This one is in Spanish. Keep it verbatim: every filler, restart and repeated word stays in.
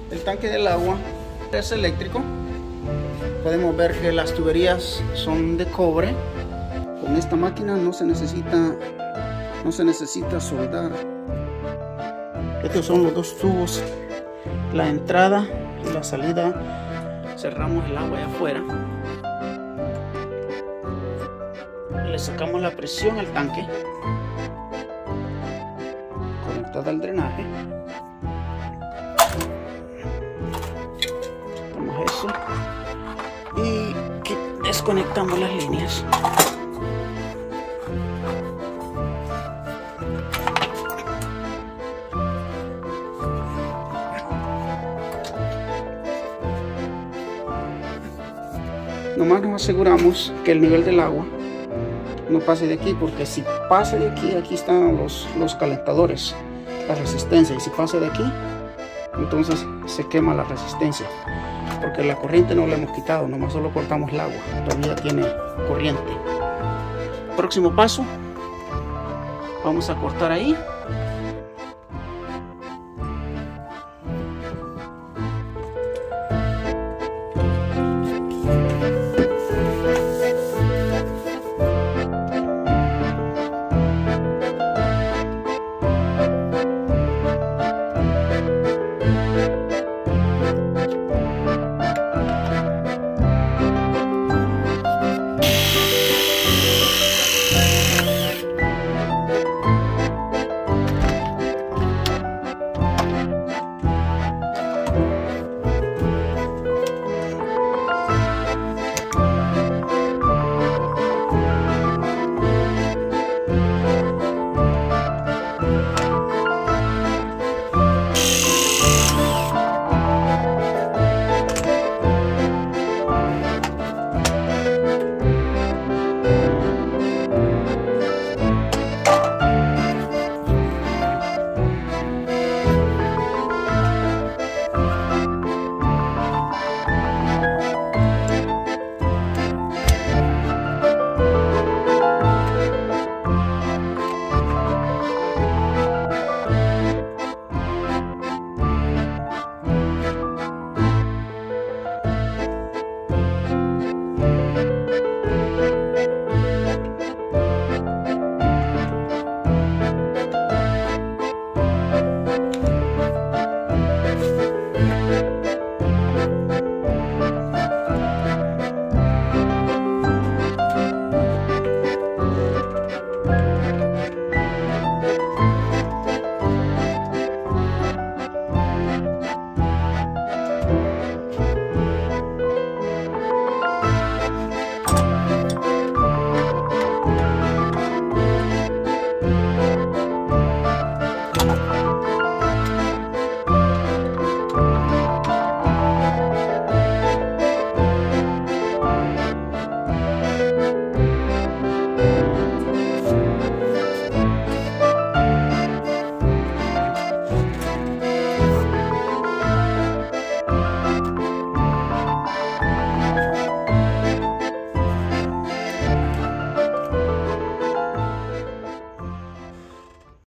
El tanque del agua es eléctrico. Podemos ver que las tuberías son de cobre. Con esta máquina no se necesita no se necesita soldar. Estos son los dos tubos, la entrada y la salida. Cerramos el agua allá afuera, le sacamos la presión al tanque, conectada al drenaje. Sacamos eso y desconectamos las líneas. Nomás nos aseguramos que el nivel del agua no pase de aquí, porque si pasa de aquí, aquí están los, los calentadores, la resistencia, y si pasa de aquí, entonces se quema la resistencia, porque la corriente no la hemos quitado, nomás solo cortamos el agua, todavía tiene corriente. Próximo paso, vamos a cortar ahí.